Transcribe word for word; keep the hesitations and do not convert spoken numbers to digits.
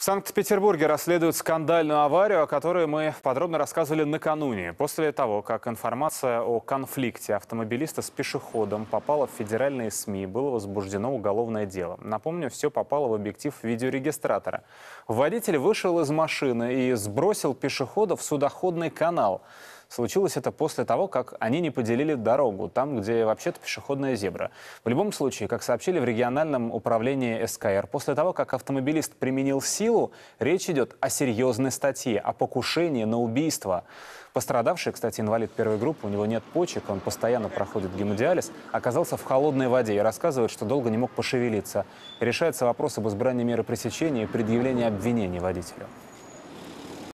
В Санкт-Петербурге расследуют скандальную аварию, о которой мы подробно рассказывали накануне. После того, как информация о конфликте автомобилиста с пешеходом попала в федеральные СМИ, было возбуждено уголовное дело. Напомню, все попало в объектив видеорегистратора. Водитель вышел из машины и сбросил пешехода в судоходный канал. Случилось это после того, как они не поделили дорогу, там, где вообще-то пешеходная зебра. В любом случае, как сообщили в региональном управлении СКР, после того, как автомобилист применил силу, речь идет о серьезной статье, о покушении на убийство. Пострадавший, кстати, инвалид первой группы, у него нет почек, он постоянно проходит гемодиализ, оказался в холодной воде и рассказывает, что долго не мог пошевелиться. Решается вопрос об избрании меры пресечения и предъявлении обвинений водителю.